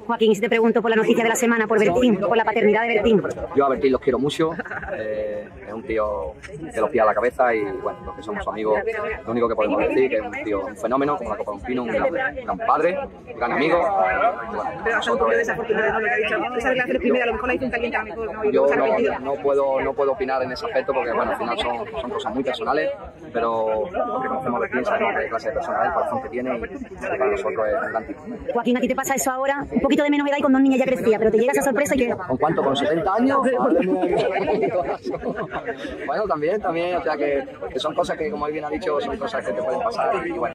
Joaquín, si te pregunto por la noticia de la semana, por Bertín, por la paternidad de Bertín. Yo a Bertín los quiero mucho, es un tío de los pies a la cabeza y bueno, los que somos sus amigos, lo único que podemos decir que es un tío, un fenómeno, como la Copa de un Pino, un gran padre, un gran amigo. Bueno, pero son un poco desafortunado, ¿no? Lo que ha dicho, esa regla primera, a lo mejor la hizo un caliente, a lo mejor no. Yo no puedo opinar en ese aspecto porque bueno, al final son cosas muy personales, pero lo que conocemos a Bertín sabemos qué clase de persona es, el corazón que tiene y para nosotros es un gran tipo. Joaquín, ¿a ti te pasa eso ahora? Un poquito de menos edad y con 2 niñas ya crecía, pero te llega esa sorpresa y que... ¿Con cuánto? ¿Con 70 años? Bueno, también, o sea que son cosas que, como él bien ha dicho, son cosas que te pueden pasar y bueno.